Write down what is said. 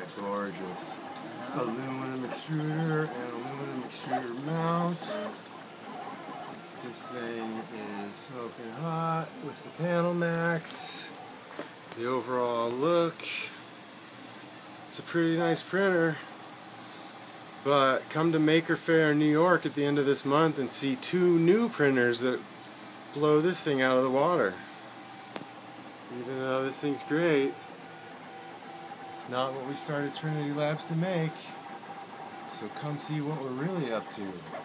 Gorgeous. Aluminum extruder and aluminum extruder mount. This thing is smoking hot with the panel max. The overall look. It's a pretty nice printer. But come to MakerFaire New York at the end of this month and see 2 new printers that blow this thing out of the water. Even though this thing's great, it's not what we started Trinitylabs to make. So come see what we're really up to.